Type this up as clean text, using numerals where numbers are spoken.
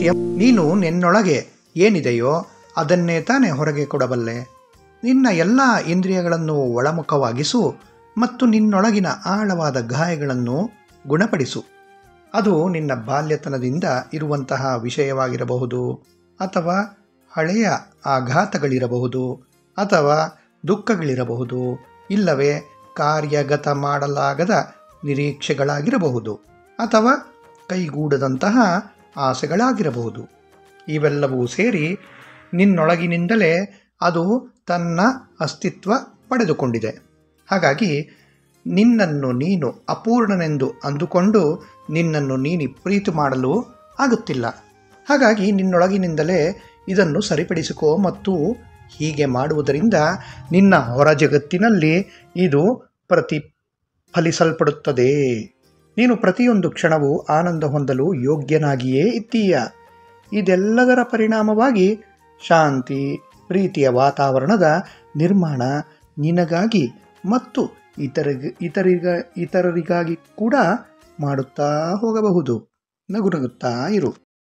ಹೇಳ್ತೀಯ? ನೀನು ನಿನ್ನೊಳಗೆ ಏನಿದೆಯೋ ಅದನ್ನೇ ತಾನೇ ಹೊರಗೆ ಕೊಡಬಲ್ಲೆ. ನಿನ್ನ ಎಲ್ಲ ಇಂದ್ರಿಯಗಳನ್ನು ಒಳಮುಖವಾಗಿಸು ಮತ್ತು ನಿನ್ನೊಳಗಿನ ಆಳವಾದ ಗಾಯಗಳನ್ನು ಗುಣಪಡಿಸು. ಅದು ನಿನ್ನ ಬಾಲ್ಯತನದಿಂದ ಇರುವಂತಹ ವಿಷಯವಾಗಿರಬಹುದು, ಅಥವಾ ಹಳೆಯ ಆಘಾತಗಳಿರಬಹುದು, ಅಥವಾ ದುಃಖಗಳಿರಬಹುದು, ಇಲ್ಲವೇ ಕಾರ್ಯಗತ ಮಾಡಲಾಗದ ನಿರೀಕ್ಷೆಗಳಾಗಿರಬಹುದು, ಅಥವಾ ಕೈಗೂಡದಂತಹ ಆಸೆಗಳಾಗಿರಬಹುದು. ಇವೆಲ್ಲವೂ ಸೇರಿ ನಿನ್ನೊಳಗಿನಿಂದಲೇ ಅದು ತನ್ನ ಅಸ್ತಿತ್ವ ಪಡೆದುಕೊಂಡಿದೆ. ಹಾಗಾಗಿ ನಿನ್ನನ್ನು ನೀನು ಅಪೂರ್ಣನೆಂದು ಅಂದುಕೊಂಡು ನಿನ್ನನ್ನು ನೀನು ಪ್ರೀತಿ ಮಾಡಲು ಆಗುತ್ತಿಲ್ಲ. ಹಾಗಾಗಿ ನಿನ್ನೊಳಗಿನಿಂದಲೇ ಇದನ್ನು ಸರಿಪಡಿಸಿಕೋ ಮತ್ತು ಹೀಗೆ ಮಾಡುವುದರಿಂದ ನಿನ್ನ ಹೊರ ಜಗತ್ತಿನಲ್ಲಿ ಇದು ಪ್ರತಿಫಲಿಸಲ್ಪಡುತ್ತದೆ. ನೀನು ಪ್ರತಿಯೊಂದು ಕ್ಷಣವೂ ಆನಂದ ಹೊಂದಲು ಯೋಗ್ಯನಾಗಿಯೇ ಇದ್ದೀಯ. ಇದೆಲ್ಲದರ ಪರಿಣಾಮವಾಗಿ ಶಾಂತಿ, ಪ್ರೀತಿಯ ವಾತಾವರಣದ ನಿರ್ಮಾಣ ನಿನಗಾಗಿ ಮತ್ತು ಇತರರಿಗಾಗಿ ಕೂಡ ಮಾಡುತ್ತಾ ಹೋಗಬಹುದು. ನಗುತ್ತಾ ಇರು.